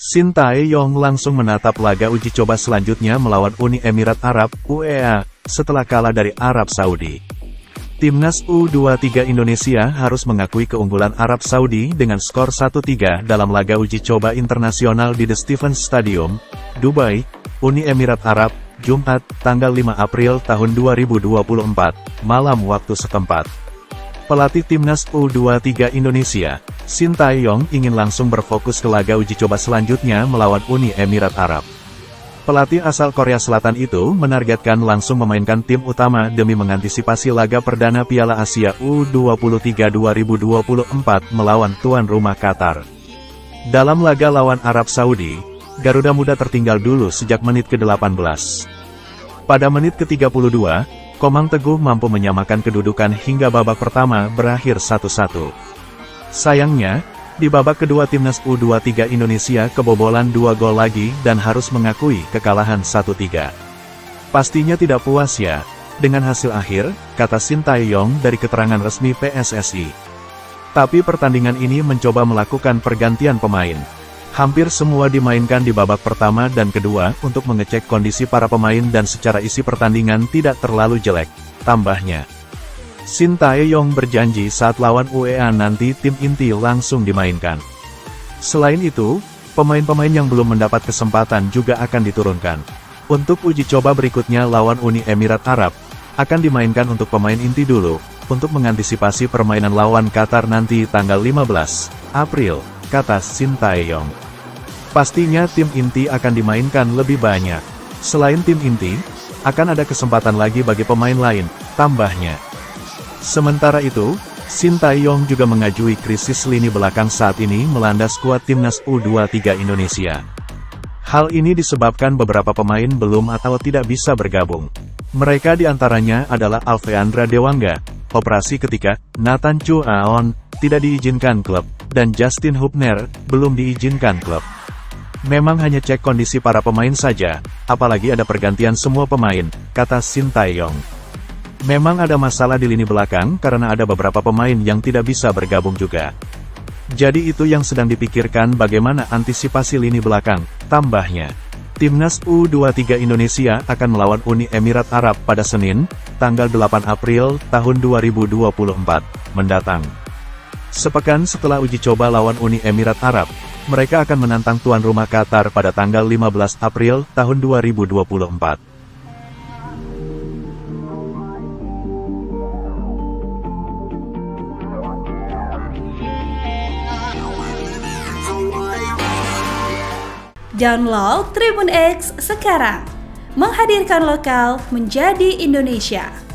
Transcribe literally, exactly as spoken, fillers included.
Sintayong langsung menatap laga uji coba selanjutnya melawan Uni Emirat Arab (U E A) setelah kalah dari Arab Saudi. Timnas U dua puluh tiga Indonesia harus mengakui keunggulan Arab Saudi dengan skor satu tiga dalam laga uji coba internasional di The Stephens Stadium, Dubai, Uni Emirat Arab, Jumat, tanggal lima April tahun dua ribu dua puluh empat, malam waktu setempat. Pelatih Timnas U dua puluh tiga Indonesia, Sintayong ingin langsung berfokus ke laga uji coba selanjutnya melawan Uni Emirat Arab. Pelatih asal Korea Selatan itu menargetkan langsung memainkan tim utama demi mengantisipasi laga perdana Piala Asia U dua puluh tiga dua ribu dua puluh empat melawan tuan rumah Qatar. Dalam laga lawan Arab Saudi, Garuda Muda tertinggal dulu sejak menit ke delapan belas. Pada menit ke tiga puluh dua, Komang Teguh mampu menyamakan kedudukan hingga babak pertama berakhir satu satu. Sayangnya, di babak kedua Timnas U dua puluh tiga Indonesia kebobolan dua gol lagi dan harus mengakui kekalahan satu tiga. Pastinya tidak puas ya, dengan hasil akhir, kata Sintayong dari keterangan resmi P S S I. Tapi pertandingan ini mencoba melakukan pergantian pemain. Hampir semua dimainkan di babak pertama dan kedua untuk mengecek kondisi para pemain dan secara isi pertandingan tidak terlalu jelek, tambahnya. Sintayong berjanji saat lawan U E A nanti tim inti langsung dimainkan. Selain itu, pemain-pemain yang belum mendapat kesempatan juga akan diturunkan. Untuk uji coba berikutnya lawan Uni Emirat Arab, akan dimainkan untuk pemain inti dulu, untuk mengantisipasi permainan lawan Qatar nanti tanggal lima belas April, kata Sintayong. Pastinya tim inti akan dimainkan lebih banyak. Selain tim inti, akan ada kesempatan lagi bagi pemain lain, tambahnya. Sementara itu, Sintayong juga mengajui krisis lini belakang saat ini melanda skuad Timnas U dua puluh tiga Indonesia. Hal ini disebabkan beberapa pemain belum atau tidak bisa bergabung. Mereka diantaranya adalah Alveandra Dewangga, operasi ketika, Nathan Chu Aon, tidak diizinkan klub, dan Justin Hubner, belum diizinkan klub. Memang hanya cek kondisi para pemain saja, apalagi ada pergantian semua pemain, kata Sintayong. Memang ada masalah di lini belakang karena ada beberapa pemain yang tidak bisa bergabung juga. Jadi itu yang sedang dipikirkan bagaimana antisipasi lini belakang, tambahnya. Timnas U dua puluh tiga Indonesia akan melawan Uni Emirat Arab pada Senin, tanggal delapan April tahun dua ribu dua puluh empat, mendatang. Sepekan setelah uji coba lawan Uni Emirat Arab, mereka akan menantang tuan rumah Qatar pada tanggal lima belas April tahun dua ribu dua puluh empat. Download Tribun X sekarang, menghadirkan lokal menjadi Indonesia.